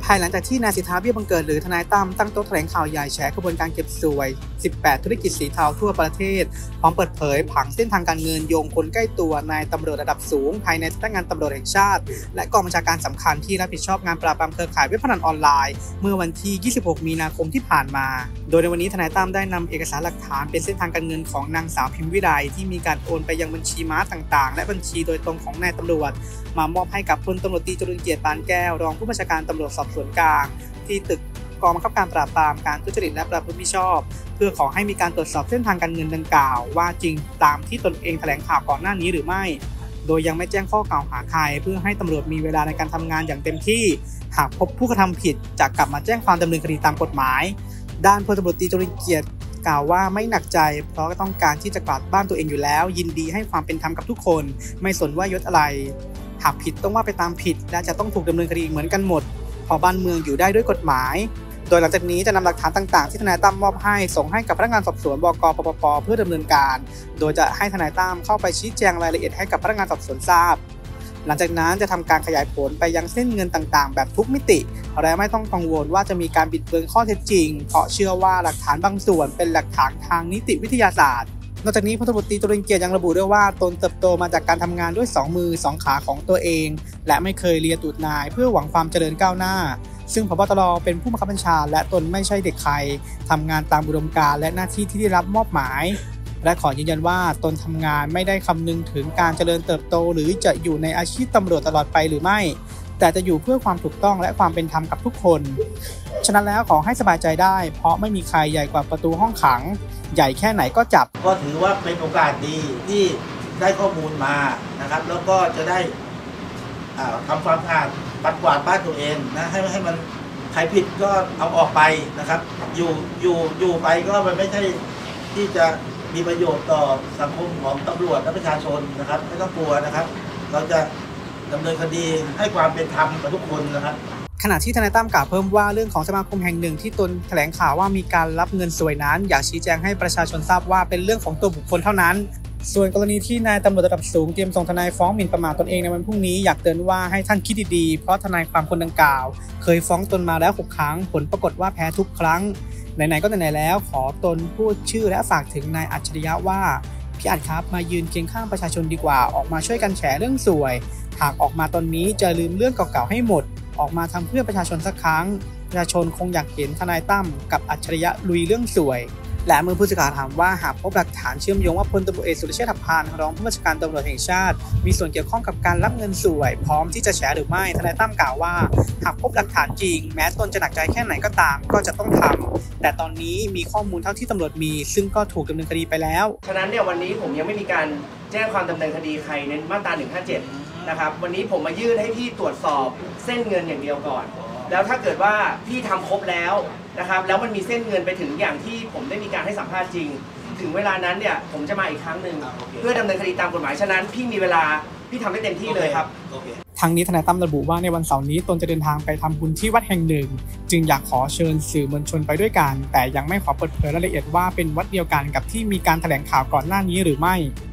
ภายหลังจากที่นายสิทธา เบี้ยบังเกิดหรือทนายตั้มตั้งโต๊ะแถลงข่าวใหญ่แฉกระบวนการเก็บสวย 18 ธุรกิจสีเทาทั่วประเทศพร้อมเปิดเผยผังเส้นทางการเงินโยงคนใกล้ตัวนายตำรวจระดับสูงภายในสำนักงานตำรวจแห่งชาติและกองบัญชาการสำคัญที่รับผิดชอบงานปราบปรามเครือข่ายเว็บพนันออนไลน์เมื่อวันที่ 26 มีนาคมที่ผ่านมาโดยในวันนี้ทนายตั้มได้นำเอกสารหลักฐานเป็นเส้นทางการเงินของนางสาวพิมพ์วิไลที่มีการโอนไปยังบัญชีม้าต่างๆและบัญชีโดยตรงของนายตำรวจมามอบให้กับพลตำรวจตรีจรุลเกียรติปานแก้วรองผู้บัญชาการตำรวจสอบสวนกลางที่ตึกกองบังคับการปราบปรามการทุจริตและประพฤติมิชอบเพื่อขอให้มีการตรวจสอบเส้นทางการเงินดังกล่าวว่าจริงตามที่ตนเองแถลงข่าวก่อนหน้านี้หรือไม่โดยยังไม่แจ้งข้อกล่าวหาใครเพื่อให้ตำรวจมีเวลาในการทำงานอย่างเต็มที่หากพบผู้กระทำผิดจะกลับมาแจ้งความดำเนินคดีตามกฎหมายด้านพลตำรวจตรีจรุลเกียรติกล่าวว่าไม่หนักใจเพราะต้องการที่จะกวาดบ้านตัวเองอยู่แล้วยินดีให้ความเป็นธรรมกับทุกคนไม่สนว่ายศอะไรหากผิดต้องว่าไปตามผิดและจะต้องถูกดำเนินคดีเหมือนกันหมดเพราะบ้านเมืองอยู่ได้ด้วยกฎหมายโดยหลังจากนี้จะนำหลักฐานต่างๆที่ทนายตั้มมอบให้ส่งให้กับพนักงานสอบสวนบก.ปปป.เพื่อดำเนินการโดยจะให้ทนายตั้มเข้าไปชี้แจงรายละเอียดให้กับพนักงานสอบสวนทราบหลังจากนั้นจะทำการขยายผลไปยังเส้นเงินต่างๆแบบทุกมิติและไม่ต้องกังวลว่าจะมีการบิดเบือนข้อเท็จจริงเพราะเชื่อว่าหลักฐานบางส่วนเป็นหลักฐานทางนิติวิทยาศาสตร์นอกจากนี้พลตำรวจตรีจรุลเกียรติยังระบุด้วยว่าตนเติบโตมาจากการทำงานด้วย2มือ2ขาของตัวเองและไม่เคยเลียตูดนายเพื่อหวังความเจริญก้าวหน้าซึ่งผบ.ตร.เป็นผู้บังคับบัญชาและตนไม่ใช่เด็กใครทำงานตามอุดมการณ์และหน้าที่ที่ได้รับมอบหมายและขอยืนยันว่าตนทำงานไม่ได้คำนึงถึงการเจริญเติบโตหรือจะอยู่ในอาชีพตำรวจตลอดไปหรือไม่แต่จะอยู่เพื่อความถูกต้องและความเป็นธรรมกับทุกคนฉะนั้นแล้วขอให้สบายใจได้เพราะไม่มีใครใหญ่กว่าประตูห้องขังใหญ่แค่ไหนก็จับก็ถือว่าเป็นโอกาสดีที่ได้ข้อมูลมานะครับแล้วก็จะได้ทำความสะอาดปัดกวาดบ้านตัวเองนะให้มันใครผิดก็เอาออกไปนะครับอยู่ไปก็มันไม่ใช่ที่จะมีประโยชน์ต่อสังคมของตำรวจและประชาชนนะครับไม่ต้องกลัวนะครับเราจะดำเนินคดีให้ความเป็นธรรมกับทุกคนนะครับขณะที่ทนายตั้มกล่าวเพิ่มว่าเรื่องของสมาคมแห่งหนึ่งที่ตนแถลงข่าวว่ามีการรับเงินสวยนั้นอยากชี้แจงให้ประชาชนทราบว่าเป็นเรื่องของตัวบุคคลเท่านั้นส่วนกรณีที่นายตำรวจระดับสูงเตรียมส่งทนายฟ้องหมิ่นประมาทตนเองในวันพรุ่งนี้อยากเตือนว่าให้ท่านคิดดีๆเพราะทนายความคนดังกล่าวเคยฟ้องตนมาแล้ว6 ครั้งผลปรากฏว่าแพ้ทุกครั้งไหนๆก็ไหนๆแล้วขอตนพูดชื่อและฝากถึงนายอัจฉริยะว่าพี่อัจครับมายืนเคียงข้างประชาชนดีกว่าออกมาช่วยกันแฉเรื่องสวยหากออกมาตอนนี้จะลืมเรื่องเก่าๆให้หมดออกมาทำเพื่อประชาชนสักครั้งประชาชนคงอยากเห็นทนายตั้มกับอัจฉริยะลุยเรื่องสวยและเมื่อผู้สื่อข่าวถามว่าหากพบหลักฐานเชื่อมโยงว่าพลตำรวจเอกสุรเชษฐ์หักพานรองผู้บัญชาการตำรวจแห่งชาติมีส่วนเกี่ยวข้องกับการรับเงินสวยพร้อมที่จะแฉหรือไม่ทนายตั้มกล่าวว่าหากพบหลักฐานจริงแม้ตนจะหนักใจแค่ไหนก็ตามก็จะต้องทำแต่ตอนนี้มีข้อมูลเท่าที่ตำรวจมีซึ่งก็ถูกดำเนินคดีไปแล้วฉะนั้นเนี่ยวันนี้ผมยังไม่มีการแจ้งความดำเนินคดีใครในมาตรา157นะครับวันนี้ผมมายื่นให้พี่ตรวจสอบเส้นเงินอย่างเดียวก่อนแล้วถ้าเกิดว่าพี่ทำครบแล้วนะครับแล้วมันมีเส้นเงินไปถึงอย่างที่ผมได้มีการให้สัมภาษณ์จริงถึงเวลานั้นเนี่ยผมจะมาอีกครั้งหนึ่งเพื่อดำเนินคดีตามกฎหมายฉะนั้นพี่มีเวลาพี่ทำได้เต็มที่เลยครับทางนี้ทนายตั้มระบุว่าในวันเสาร์นี้ตนจะเดินทางไปทำบุญที่วัดแห่งหนึ่งจึงอยากขอเชิญสื่อมวลชนไปด้วยกันแต่ยังไม่ขอเปิดเผยรายละเอียดว่าเป็นวัดเดียวกันกับที่มีการแถลงข่าวก่อนหน้านี้หรือไม่